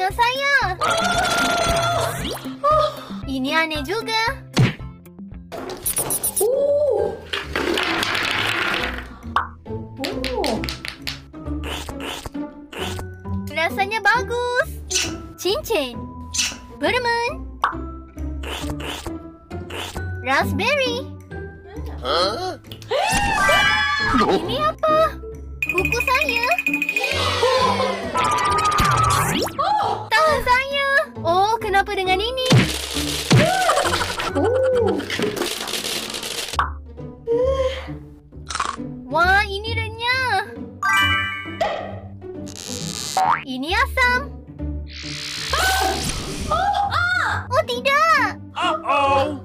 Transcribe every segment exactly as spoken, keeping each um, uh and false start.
dengan saya. Ini aneh juga. Rasanya bagus. Cincin, permen, raspberry. Huh? Ini apa? Buku saya. Tangan saya. Oh, kenapa dengan ini? Wah, ini renyah. Ini asam. Oh, tidak. Uh-oh!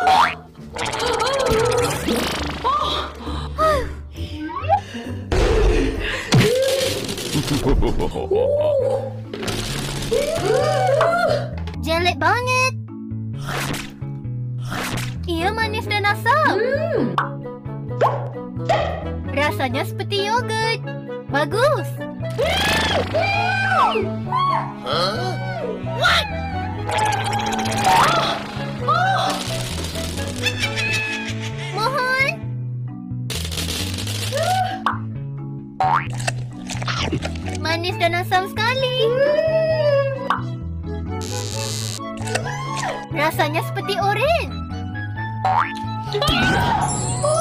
Jelek banget. Ia manis dan asam. Rasanya seperti yogurt. Bagus. Huh? What? Mohon. Manis dan asam sekali. Rasanya seperti oren.